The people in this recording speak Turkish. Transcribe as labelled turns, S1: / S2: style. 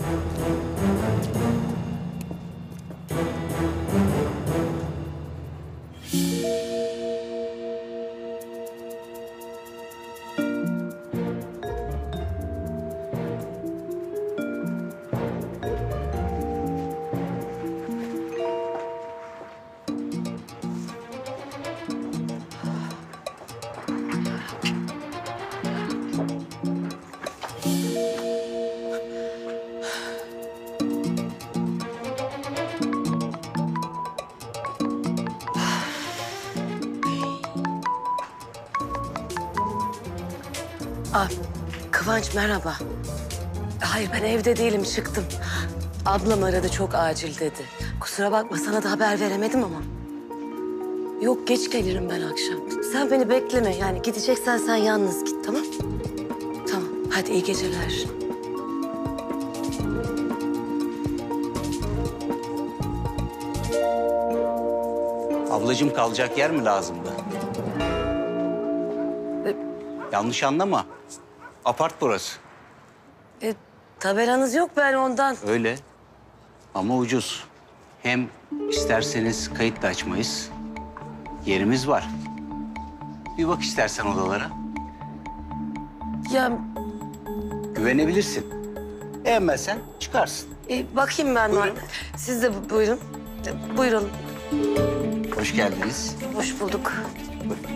S1: Kıvanç merhaba. Hayır ben evde değilim, çıktım. Ablam aradı, çok acil dedi. Kusura bakma, sana da haber veremedim ama. Yok, geç gelirim ben akşam. Sen beni bekleme, yani gideceksen sen yalnız git, tamam? Tamam, hadi iyi geceler.
S2: Ablacığım kalacak yer mi lazımdı? Yanlış anlama. Apart burası.
S1: Tabelanız yok, ben ondan.
S2: Öyle. Ama ucuz. Hem isterseniz kayıt da açmayız. Yerimiz var. Bir bak istersen odalara.
S1: Ya
S2: Güvenebilirsin. Beğenmezsen çıkarsın.
S1: bakayım ben.
S2: Buyurun.
S1: Siz de buyurun. Buyurun.
S2: Hoş geldiniz.
S1: Hoş bulduk.
S2: Buyurun.